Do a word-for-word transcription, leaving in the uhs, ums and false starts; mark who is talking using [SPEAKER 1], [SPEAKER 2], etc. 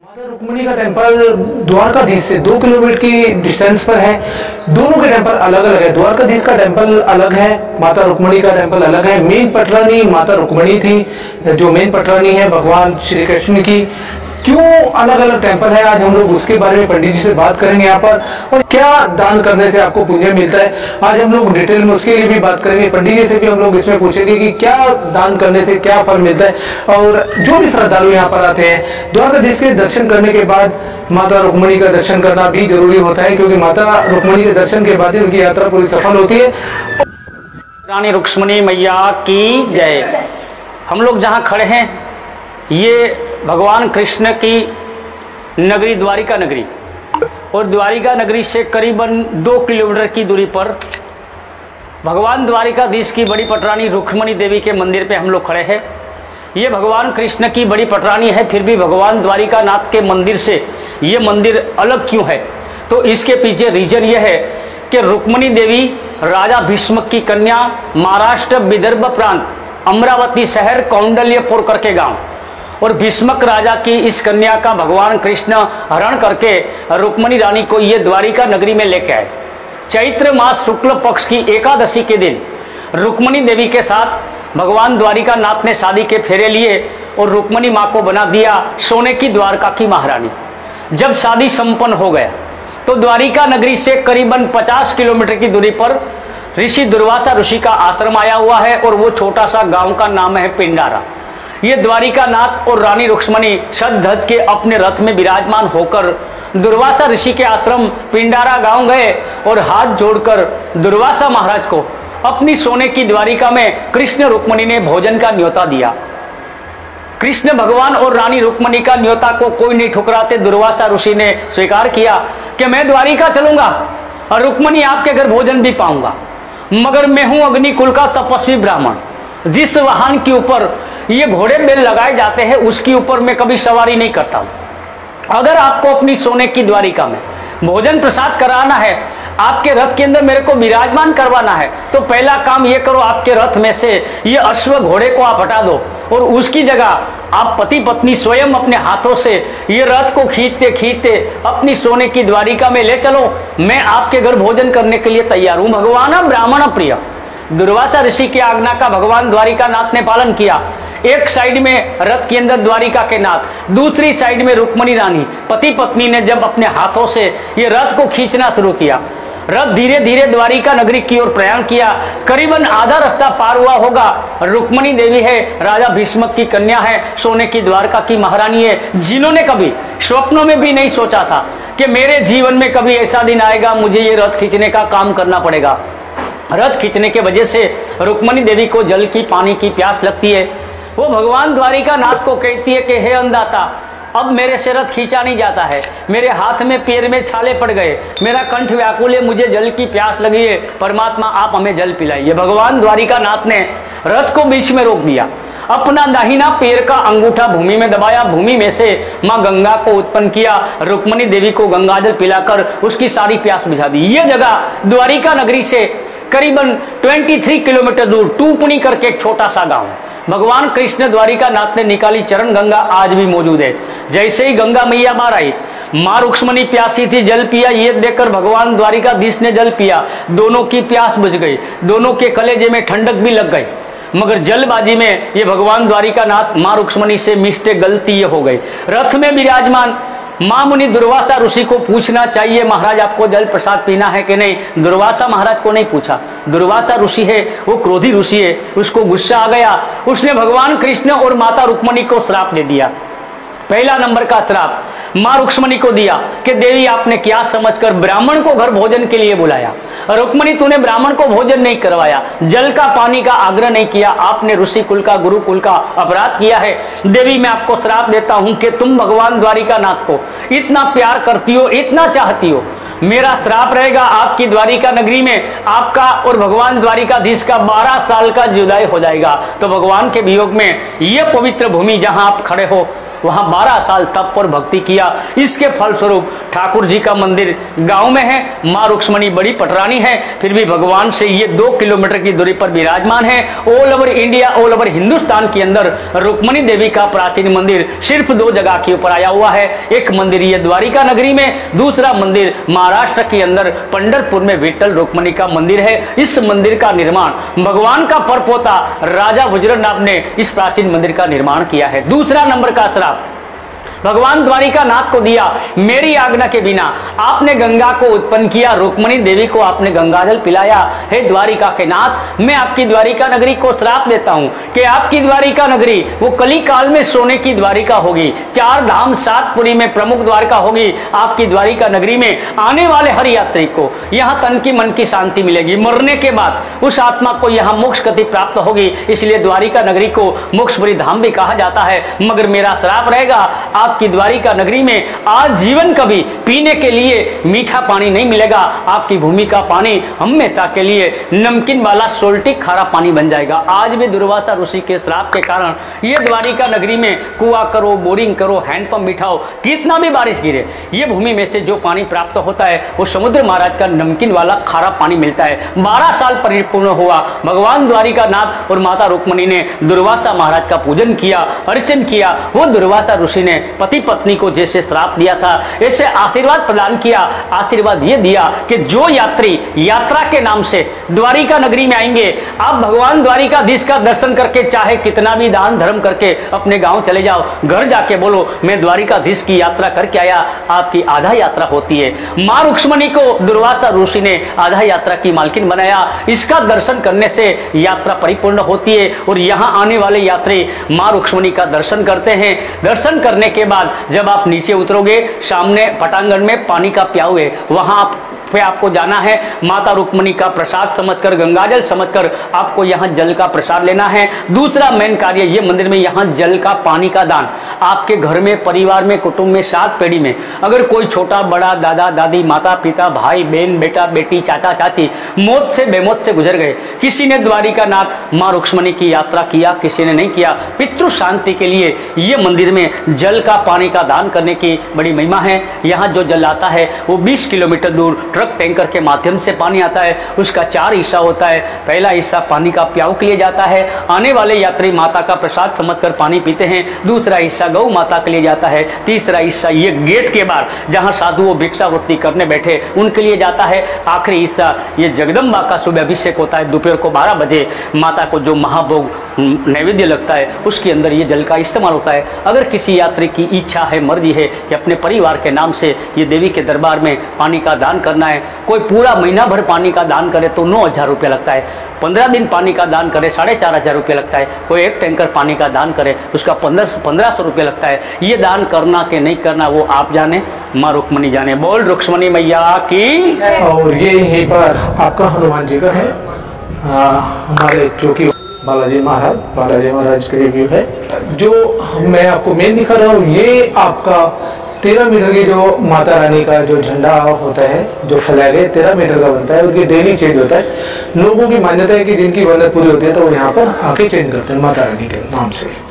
[SPEAKER 1] माता रुक्मिणी का टेम्पल द्वारकाधीश से दो किलोमीटर की डिस्टेंस पर है। दोनों के टेम्पल अलग अलग है। द्वारकाधीश का टेम्पल अलग है, माता रुक्मिणी का टेम्पल अलग है। मेन पटरानी माता रुक्मिणी थी, जो मेन पटरानी है भगवान श्री कृष्ण की। क्यों अलग अलग टेम्पल है, आज हम लोग उसके बारे में पंडित जी से बात करेंगे यहाँ पर, और क्या दान करने से आपको पुण्य मिलता है, आज हम लोग डिटेल में उसके लिए भी बात करेंगे। पंडित जी से भी हम लोग इसमें पूछेंगे कि क्या दान करने से क्या फल मिलता है। और जो भी श्रद्धालु यहाँ पर आते हैं, द्वारकाधीश के दर्शन करने के बाद माता रुक्मिणी का दर्शन करना भी जरूरी होता है, क्योंकि माता रुक्मिणी के दर्शन के बाद ही उनकी यात्रा पूरी सफल होती है।
[SPEAKER 2] रानी रुक्मिणी मैया की जय। हम लोग जहाँ खड़े हैं ये भगवान कृष्ण की नगरी द्वारिका नगरी, और द्वारिका नगरी से करीबन दो किलोमीटर की दूरी पर भगवान द्वारिकाधीश की बड़ी पटरानी रुक्मिणी देवी के मंदिर पे हम लोग खड़े हैं। ये भगवान कृष्ण की बड़ी पटरानी है, फिर भी भगवान द्वारिका नाथ के मंदिर से ये मंदिर अलग क्यों है, तो इसके पीछे रीजन ये है कि रुक्मिणी देवी राजा भीष्मक की कन्या, महाराष्ट्र विदर्भ प्रांत अमरावती शहर कौंडल्यपुर करके गांव, और भीष्मक राजा की इस कन्या का भगवान कृष्ण हरण करके रुक्मिणी रानी को ये द्वारिका नगरी में लेके आए। चैत्र मास शुक्ल पक्ष की एकादशी के दिन रुक्मिणी देवी के साथ भगवान द्वारिका नाथ ने शादी के फेरे लिए और रुक्मिणी माँ को बना दिया सोने की द्वारका की महारानी। जब शादी संपन्न हो गया तो द्वारिका नगरी से करीबन पचास किलोमीटर की दूरी पर ऋषि दुर्वासा ऋषि का आश्रम आया हुआ है, और वो छोटा सा गांव का नाम है पिंडारा। ये द्वारिका नाथ और रानी रुक्मिणी सज धज के अपने रथ में विराजमान होकर दुर्वासा ऋषि के आश्रम पिंडारा गांव गए और हाथ जोड़कर दुर्वासा महाराज को अपनी सोने की द्वारिका में कृष्ण रुक्मिणी ने भोजन का न्योता दिया। कृष्ण भगवान और रानी रुक्मिणी का न्योता को कोई नहीं ठुकराते दुर्वासा ऋषि ने स्वीकार किया कि मैं द्वारिका चलूंगा और रुक्मिणी आपके घर भोजन भी पाऊंगा, मगर मैं हूं अग्निकुल का तपस्वी ब्राह्मण। जिस वाहन के ऊपर ये घोड़े बैल लगाए जाते हैं उसके ऊपर मैं कभी सवारी नहीं करता हूं। अगर आपको अपनी सोने की द्वारिका में भोजन प्रसाद कराना है, आपके रथ के अंदर मेरे को विराजमान करवाना है, तो पहला काम ये करो, आपके रथ में से ये अश्व घोड़े को आप हटा दो और उसकी जगह आप पति पत्नी स्वयं अपने हाथों से ये रथ को खींचते खींचते अपनी सोने की द्वारिका में ले चलो। मैं आपके घर भोजन करने के लिए तैयार हूं। भगवान ब्राह्मण प्रिय। दुर्वासा ऋषि की आज्ञा का भगवान द्वारिका नाथ ने पालन किया। एक साइड में रथ के अंदर द्वारिका के नाथ, दूसरी साइड में रुक्मिणी रानी, पति पत्नी ने जब अपने हाथों से ये रथ को खींचना शुरू किया, रथ धीरे धीरे द्वारिका नगरी की ओर प्रयाण किया। करीबन आधा रास्ता पार हुआ होगा। रुक्मिणी देवी है, राजा भीष्मक की कन्या है, सोने की द्वारका की महारानी है, जिन्होंने कभी स्वप्नों में भी नहीं सोचा था कि मेरे जीवन में कभी ऐसा दिन आएगा मुझे ये रथ खींचने का काम करना पड़ेगा। रथ खींचने के वजह से रुक्मिणी देवी को जल की, पानी की प्यास लगती है। वो भगवान द्वारिका नाथ को कहती है कि हे अंधाता, अब मेरे से रथ खींचा नहीं जाता है, मेरे हाथ में पैर में छाले पड़ गए, मेरा कंठ व्याकुल है, मुझे जल की प्यास लगी है, परमात्मा आप हमें जल पिलाइए। भगवान द्वारिका नाथ ने रथ को बीच में रोक दिया, अपना दाहिना पैर का अंगूठा भूमि में दबाया, भूमि में से मां गंगा को उत्पन्न किया, रुक्मिणी देवी को गंगाजल पिलाकर उसकी सारी प्यास बुझा दी। ये जगह द्वारिका नगरी से करीबन तेईस किलोमीटर दूर टूपनी करके एक छोटा सा गांव है। भगवान कृष्ण द्वारिका नाथ ने निकाली चरण गंगा, आज भी मौजूद है। जैसे ही गंगा मैया बाहर आई, मां रुक्मिणी प्यासी थी, जल पिया, ये देखकर भगवान द्वारिकाधीश ने जल पिया, दोनों की प्यास बुझ गई, दोनों के कलेजे में ठंडक भी लग गई। मगर जलबाजी में ये भगवान द्वारिका नाथ मां रुक्मिणी से मिस्टेक, गलती ये हो गई। रथ में विराजमान मां मुनि दुर्वासा ऋषि को पूछना चाहिए, महाराज आपको जल प्रसाद पीना है कि नहीं। दुर्वासा महाराज को नहीं पूछा। दुर्वासा ऋषि है, वो क्रोधी ऋषि है, उसको गुस्सा आ गया, उसने भगवान कृष्ण और माता रुक्मिणी को श्राप दे दिया। पहला नंबर का श्राप मां रुक्मिणी को दिया कि देवी आपने क्या समझकर ब्राह्मण को घर भोजन के लिए बुलाया, रुक्मिणी तूने ब्राह्मण को भोजन नहीं करवाया, जल का पानी का आग्रह नहीं किया, आपने ऋषि कुल का, गुरु कुल का अपराध किया है। देवी मैं आपको श्राप देता हूं कि तुम भगवान द्वारिका नाथ को इतना प्यार करती हो, इतना चाहती हो, मेरा श्राप रहेगा आपकी द्वारिका नगरी में आपका और भगवान द्वारिकाधीश का बारह साल का जुदाई हो जाएगा। तो भगवान के वियोग में ये पवित्र भूमि जहां आप खड़े हो वहां बारह साल तप और भक्ति किया। इसके फलस्वरूप ठाकुर जी का मंदिर गांव में है, माँ रुक्ष्मणी बड़ी पटरानी है, फिर भी भगवान से ये दो किलोमीटर की दूरी पर विराजमान है। All over India, all over Hindustan के अंदर रुक्मणी देवी का प्राचीन मंदिर सिर्फ दो जगह के ऊपर आया हुआ है। एक मंदिर ये द्वारिका नगरी में, दूसरा मंदिर महाराष्ट्र के अंदर पंढरपुर में विठ्ठल रुक्मणी का मंदिर है। इस मंदिर का निर्माण भगवान का परपोता राजा वज्रनाभ ने इस प्राचीन मंदिर का निर्माण किया है। दूसरा नंबर का श्राप भगवान द्वारिका नाथ को दिया, मेरी आज्ञा के बिना आपने गंगा को उत्पन्न किया, रुक्मणी देवी को आपने गंगाजल पिलाया। हे द्वारिका के नाथ, मैं आपकी द्वारिका नगरी को श्राप देता हूं कि आपकी द्वारिका नगरी वो कली काल में सोने की द्वारिका होगी, चार धाम सात पुरी में प्रमुख द्वारिका होगी। आपकी द्वारिका नगरी में आने वाले हर यात्री को यहाँ तन की मन की शांति मिलेगी, मरने के बाद उस आत्मा को यहाँ मोक्ष गति प्राप्त होगी। इसलिए द्वारिका नगरी को मोक्षपुरी धाम भी कहा जाता है। मगर मेरा श्राप रहेगा, आपकी द्वारिका नगरी में आज जीवन कभी पीने के लिए मीठा पानी नहीं मिलेगा। आपकी भूमि का पानी हमेशा के लिए नमकीन वाला सोल्टी खारा पानी बन जाएगा। आज भी दुर्वासा ऋषि के श्राप के कारण ये द्वारिका नगरी में कुआं करो, बोरिंग करो, हैंडपंप बिठाओ, कितना भी बारिश गिरे, ये भूमि में से जो पानी प्राप्त होता है वो समुद्र महाराज का नमकीन वाला खारा पानी मिलता है। बारह साल परिपूर्ण हुआ, भगवान द्वारिका नाथ और माता रुक्मणी ने दुर्वासा महाराज का पूजन किया, अर्चन किया। वो दुर्वासा ऋषि ने पति पत्नी को जैसे श्राप दिया था ऐसे आशीर्वाद प्रदान किया। आशीर्वाद ये दिया कि जो यात्री यात्रा के नाम से द्वारिका नगरी में आएंगे, आप भगवान द्वारिकाधीश का दर्शन करके चाहे कितना भी दान धर्म करके अपने गांव चले जाओ, घर जाके बोलो मैं द्वारिकाधीश की यात्रा करके आया, आपकी आधा यात्रा होती है। मां रुक्ष्मणी को दुर्वासा ऋषि ने आधा यात्रा की मालकिन बनाया। इसका दर्शन करने से यात्रा परिपूर्ण होती है और यहाँ आने वाले यात्री मां रुक्ष्मणी का दर्शन करते हैं। दर्शन करने के बाद जब आप नीचे उतरोगे, सामने पटांगण में पानी का प्याऊ है, वहां आप पे आपको जाना है। माता रुक्मणी का प्रसाद समझकर, गंगाजल समझकर आपको यहाँ जल का प्रसाद लेना है। दूसरा मेन कार्य ये मंदिर में यहाँ जल का, पानी का दान। आपके घर में, परिवार में, कुटुंब में, सात पीढ़ी में अगर कोई छोटा बड़ा, दादा दादी, माता पिता, भाई बहन, बेटा बेटी, चाचा चाची मौत से बेमौत से गुजर गए, किसी ने द्वारिका नाथ माँ रुक्मणी की यात्रा किया, किसी ने नहीं किया, पितृ शांति के लिए ये मंदिर में जल का, पानी का दान करने की बड़ी महिमा है। यहाँ जो जल आता है वो बीस किलोमीटर दूर ट्रक टैंकर के माध्यम से पानी आता है। उसका चार हिस्सा होता है। पहला हिस्सा पानी का प्याऊ के लिए जाता है, आने वाले यात्री माता का प्रसाद समझकर पानी पीते हैं। दूसरा हिस्सा गौ माता के लिए जाता है। तीसरा हिस्सा ये गेट के बाहर जहां साधु वो भिक्षावृत्ति करने बैठे उनके लिए जाता है। आखिरी हिस्सा ये जगदम्बा का सुबह अभिषेक होता है, दोपहर को बारह बजे माता को जो महाभोग नैवेद्य लगता है उसके अंदर ये जल का इस्तेमाल होता है। अगर किसी यात्री की इच्छा है, मर्जी है कि अपने परिवार के नाम से ये देवी के दरबार में पानी का दान करना है, कोई पूरा महीना भर पानी का दान करे तो नौ हजार रुपया लगता है, पंद्रह दिन पानी का दान करे साढ़े चार हजार रुपया लगता है, कोई एक टैंकर पानी का दान करे उसका पंद्रह पंद्रह सौ रुपया लगता है। ये दान करना कि नहीं करना वो आप जाने, माँ रुक्मणी जाने। बोल रुक्मणी मैया की।
[SPEAKER 1] और ये यहीं पर आपका हनुमान जी का है, आ, हमारे चौकी बालाजी महाराज, बालाजी महाराज का रिव्यू है। जो मैं आपको मेन दिखा रहा हूँ ये आपका तेरह मीटर की जो माता रानी का जो झंडा होता है, जो फ्लैग है तेरह मीटर का बनता है और ये डेली चेंज होता है। लोगों की मान्यता है कि जिनकी मन्नत पूरी होती है तो वो यहाँ पर आके चेंज करते हैं माता रानी के नाम से।